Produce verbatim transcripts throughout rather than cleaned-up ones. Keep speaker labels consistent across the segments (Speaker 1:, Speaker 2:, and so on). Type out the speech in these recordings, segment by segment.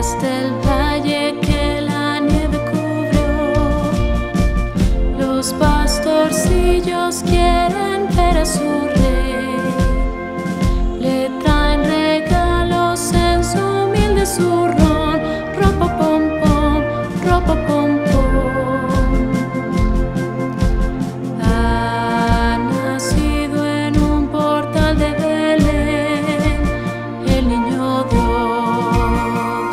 Speaker 1: Bajaste el valle que la nieve cubrió. Los pastorcillos quieren ver a su rey. Le traen regalos en su humilde zurrón. Ropa pom pom, ropa pom pom. Ha nacido en un portal de Belén el niño Dios.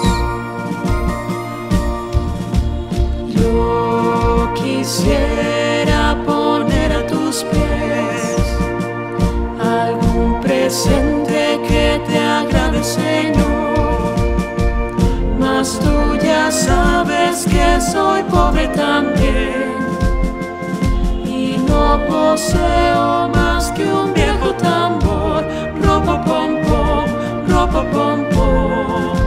Speaker 1: Yo quisiera poner a tus pies algún presente que te agrade, Señor, mas tú ya sabes que soy pobre también y no poseo más que un viejo tambor. Ropa pom pom, ropa pom pom.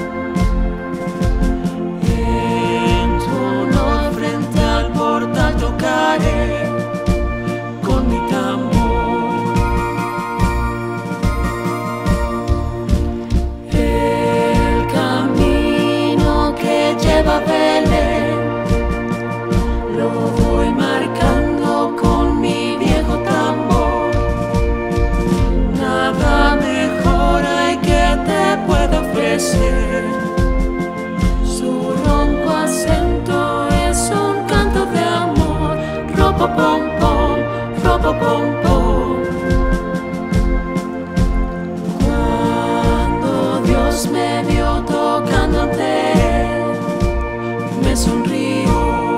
Speaker 1: En tu honor frente al portal tocaré con mi tambor. El camino que lleva a Belén lo voy marcando con mi viejo tambor. Nada mejor hay que te pueda ofrecer. Su ronco acento es un canto de amor. Ropa pom pom, ropa pom pom. Cuando Dios me vio tocando ante él, me sonrió.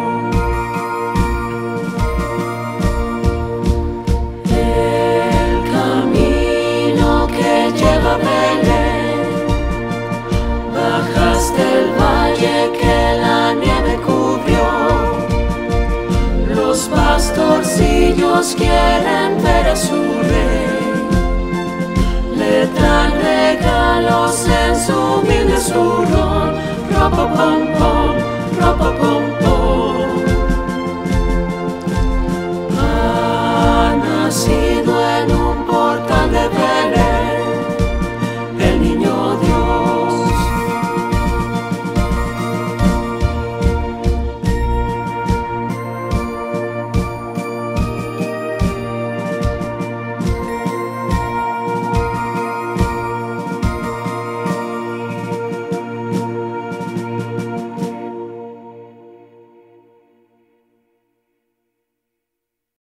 Speaker 1: El camino que lleva a Belén, bajaste el valle que la nieve cubrió. Los pastorcillos quieren ver a su rey. Le traen regalos en su humilde zurrón. Ropa pom pom.